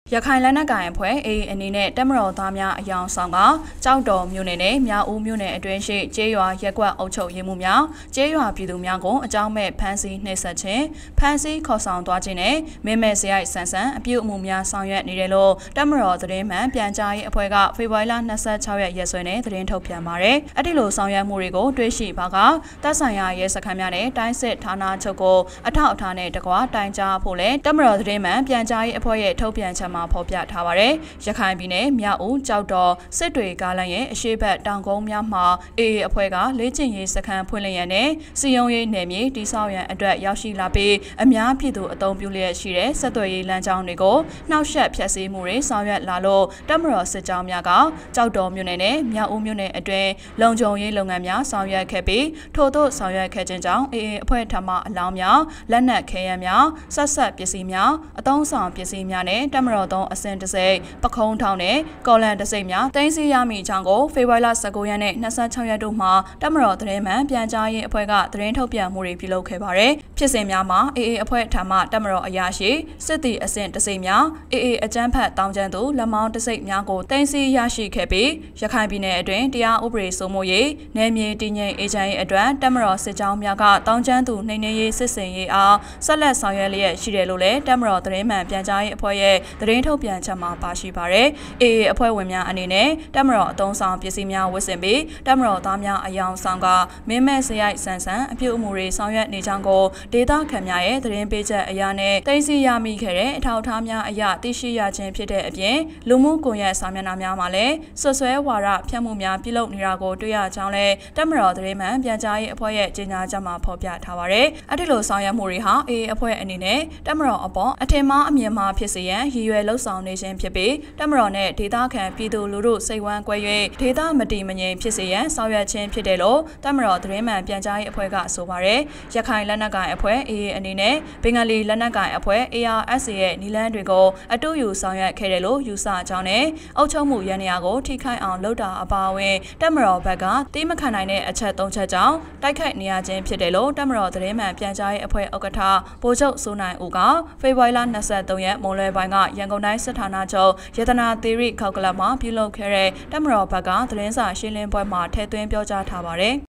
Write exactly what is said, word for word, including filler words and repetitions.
ရခိုင်လက်နက်ကိုင်အဖွဲ့ အေအေ အနေနဲ့တပ်မတော်သားများအယောင်ဆောင်ကကြောက်တော်မြို့နယ်နဲ့မြောက်ဦးမြို့နယ်အတွင်းရှိကျေးရွာရက်ကွက်အုပ်ချုပ်ရေးမှုများကျေးရွာပြည်သူများကိုအကြောင်းမဲ့ဖမ်းဆီးနှိပ်စက်ခြင်းဖမ်းဆီးခေါ်ဆောင်သွားခြင်းနဲ့မင်းမဲ့စရိုက်ဆန်ဆန်အပြုအမူများဆောင်ရွက်နေတယ်လို့တပ်မတော်သတင်းမှန်ပြန်ကြားရေးအဖွဲ့ကဖေဖော်ဝါရီလ၂၆ရက်ရက်စွဲနဲ့သတင်းထုတ်ပြန်ပါတယ်။အဲ့ဒီလိုဆောင်ရွက်မှုတွေကိုတွေ့ရှိပါကတပ်ဆိုင်ရာရဲစခန်းများနဲ့တိုင်းစစ်ဌာနချုပ်ကိုအထောက်အထားနဲ့တကွာတိုင်ကြားဖို့လဲတပ်မတော်သတင်းမှန်ပြန်ကြားရေးအဖွဲ့ရဲ့ထုတ်ပြန်ချက်မှာဖော်ပြထားပါတယ်။ရခိုင်ပြည်နယ်မြောက်ဦးကြောက်တော်စစ်တွေကားလမ်းရဲ့အရှိတ်တောင်ကုန်းများမှာအေအေအဖွဲ့ကလေ့ကျင့်ရေးစခန်းဖွင့်လှစ်ရန်နဲ့စီယုံရေးနယ်မြေတိစောက်ရန်အတွက်ရောက်ရှိလာပြီးအများပြည်သူအသုံးပြုလျက်ရှိတဲ့ဆက်သွယ်ရေးလမ်းကြောင်းတွေကိုနှောက်ယှက်ဖျက်ဆီးမှုတွေဆောင်ရွက်လာလို့တပ်မတော်စစ်ကြောင်းများကကြောက်တော်မြို့နယ်နဲ့မြောက်ဦးမြို့နယ်အတွင်းလုံခြုံရေးလုပ်ငန်းများဆောင်ရွက်ခဲ့ပြီးထို့သို့ဆောင်ရွက်ခဲ့ခြင်းကြောင့်အေအေအဖွဲ့ထံမှအလောင်းများလက်နက်ခဲယမ်းများဆက်ဆက်ပစ္စည်းများအသုံးဆောင်ပစ္စည်းများနဲ့တပ်မတော်သုံးအစင်တစိမ့်ပခုံးထောင်နဲ့ကော်လန်တစိမ့်များတင်စီရမိကြောင်းကိုဖေဖော်ဝါရီလ၁၉ရက်နဲ့၂၆ရက်တို့မှာတပ်မတော်သတင်းမှန်ပြန်ကြားရေးအဖွဲ့ကသတင်းထုတ်ပြန်မှုတွေပြုလုပ်ခဲ့ပါတယ်။ဖြစ်စဉ်များမှာအေအေအဖွဲ့ထံမှတပ်မတော်အရာရှိစစ်တီအစင်တစိမ့်များအေအေအကြမ်းဖက်တောင်းကျမ်းသူလက်မောင်းတစိမ့်များကိုတင်စီရရှိခဲ့ပြီးရခိုင်ပြည်နယ်အတွင်းတရားဥပဒေစိုးမိုးရေးနယ်မြေတည်ငြိမ်အေဂျင့်ရေးအတွက်တပ်မတော်စစ်ကြောင်းများကတောင်းကျမ်းသူနှိမ်နင်းရေးစစ်စင်ရေးအားဆက်လက်ဆောင်ရွက်လျက်ရှိတယ်လို့လည်းတပ်မတော်သတင်းမှန်ပြန်ကြားရေးအဖွဲ့ရဲ့သတင်းထုတ်ပြန်ချက်မှာပါရှိပါတယ်။အေအေအဖွဲ့ဝင်များအနေနဲ့တပ်မတော်အုံဆောင်ပစ္စည်းများဝတ်ဆင်ပြီးတပ်မတော်သားများအယောင်ဆောင်ကမင်းမဲ့စရိုက်ဆန်ဆန်အပြုအမူတွေဆောင်ရွက်နေကြောင်းကိုဒေသခံများရဲ့သတင်းပေးချက်အရနဲ့သိသိရမိခဲ့တဲ့အထောက်အထားများအရသိရှိရခြင်းဖြစ်တဲ့အပြင်လူမှုကွန်ရက်စာမျက်နှာများမှာလည်းဆွဆွဲဝါဒဖြန့်မှုများပြုလုပ်နေတာကိုတွေ့ရကြောင်းလည်းတပ်မတော်သတင်းမှန်ပြန်ကြားရေးအဖွဲ့ရဲ့ကြေညာချက်မှာဖော်ပြထားပါတယ်။အဲဒီလိုဆောင်ရွက်မှုတွေဟာအေအေအဖွဲ့အနေနဲ့တပ်မတော်အပေါ်အထင်မှားအမြင်မှားဖြစ်စေရန်ရည်ရွယ်လှုပ်ဆောင်နေခြင်းဖြစ်ပြီးတပ်မတော်နဲ့ဒေသခံပြည်သူလူထုစိတ်ဝမ်းကွဲ၍ဒေသမတည်မငြိမ်ဖြစ်စေရန်ဆောင်ရွက်ခြင်းဖြစ်တယ်လို့တပ်မတော်သတင်းမှန်ပြန်ကြားရေးအဖွဲ့ကဆိုပါတယ်။ရခိုင်လက်နက်ကိုင်အဖွဲ့အေအေအနေနဲ့ဘင်္ဂလီလက်နက်ကိုင်အဖွဲ့ အေအာအက်စ်အေ ရဲ့နီလန်းတွေကိုအတူယူဆောင်ရွက်ခဲ့တယ်လို့ယူဆကြောင်းနဲ့အုပ်ချုပ်မှုရန်ရာကိုထိခိုက်အောင်လုပ်တာအပါအဝင်တပ်မတော်ဘက်ကတိမခံနိုင်တဲ့အချက်၃ချက်ကြောင့်တိုက်ခိုက်နေရခြင်းဖြစ်တယ်လို့တပ်မတော်သတင်းမှန်ပြန်ကြားရေးအဖွဲ့ဥက္ကဋ္ဌဗိုလ်ချုပ်စိုးနိုင်ဦးကဖေဖော်ဝါရီလ၂၃ရက်မွန်လွယ်ပိုင်းကရန်ကုန်တိုင်းစစ်ဌာနချုပ်ရတနာသီရိခောက်ကလပ်မှာပြုလုပ်ခဲ့တဲ့တပ်မတော်ဘက်ကသတင်းစာရှင်းလင်းပွဲမှာထည့်သွင်းပြောကြားထားပါတယ်